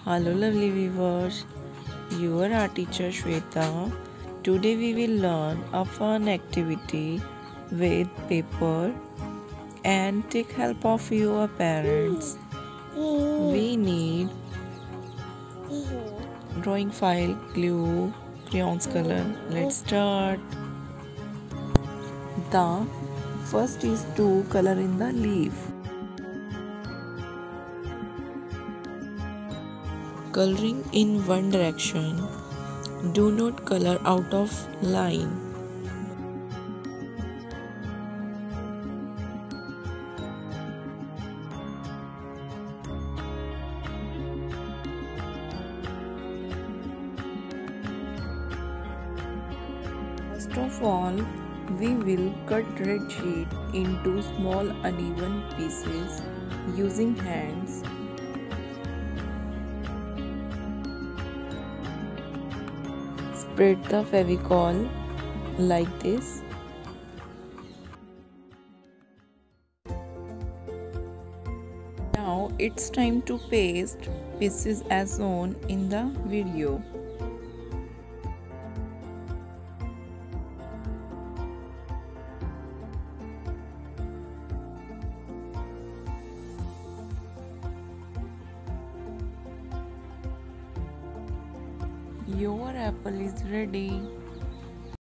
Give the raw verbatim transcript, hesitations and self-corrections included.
Hello lovely viewers, you are our teacher Shweta. Today we will learn a fun activity with paper and take help of your parents. We need drawing file, glue, crayons color. Let's start. The first is to color in the leaf. Coloring in one direction. Do not color out of line. First of all, we will cut red sheet into small uneven pieces using hands. Spread the Fevicol like this. Now it's time to paste pieces as shown in the video. Your apple is ready.